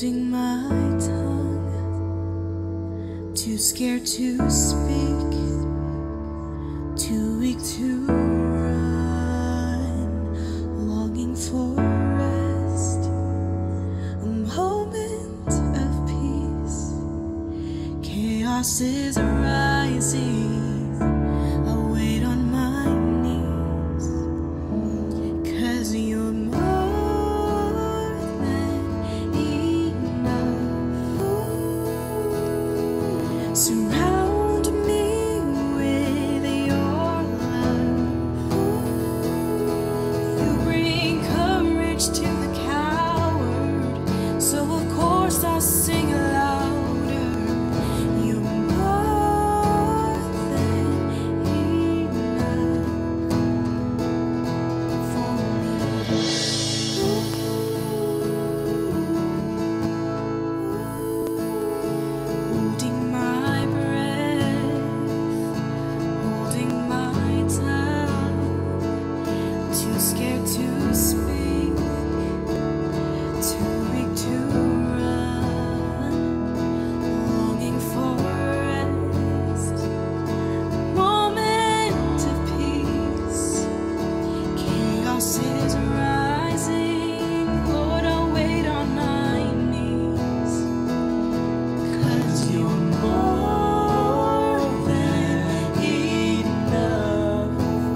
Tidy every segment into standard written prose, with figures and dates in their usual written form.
holding my tongue, too scared to speak, too weak to run, longing for rest, a moment of peace. Chaos is rising, I wait on my knees, 'cause you're more than enough. Surround me with your love. You bring courage to the coward, so of course I'll sing louder. You're more than enough for me. Holding my breath, holding my tongue, too scared to speak, too weak to run, longing for rest, moment of peace. Chaos is rising, Lord, I'll wait on my knees, 'cause you're more than enough.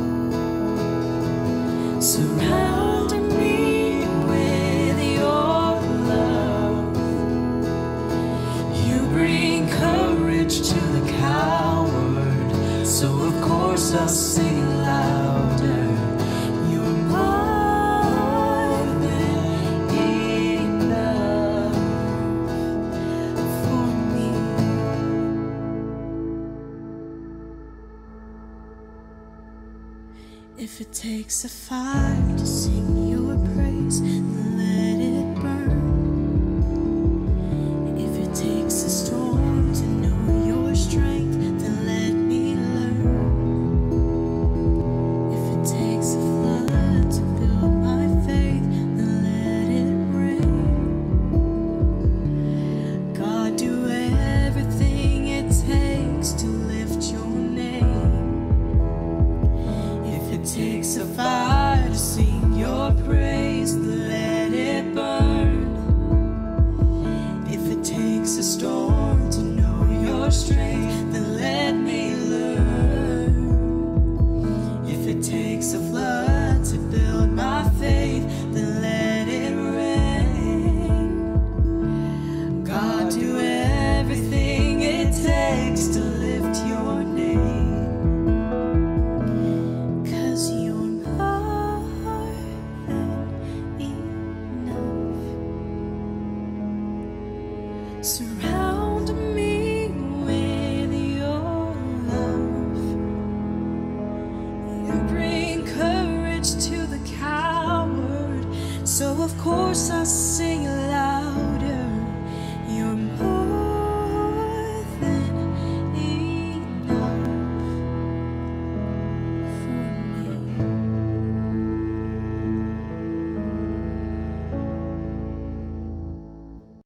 Surround me with your love. You bring courage to the coward, so of course I'll sing louder. You're more than enough for me. If it takes a fire to sing your praise, then let it burn. If it takes a storm to know your strength, then let me learn. If it takes a flood to build my faith, then let it rain. God, do everything it takes to lift your name. If it takes a fire to sing your praise, let it burn. If it takes a storm to know your strength, then let me learn. If it takes a flood to build my faith, then let it rain. God, do everything it takes to lift your name, 'cause you're more than enough. Surround me with your love. You bring courage to the coward, so of course I'll sing aloud.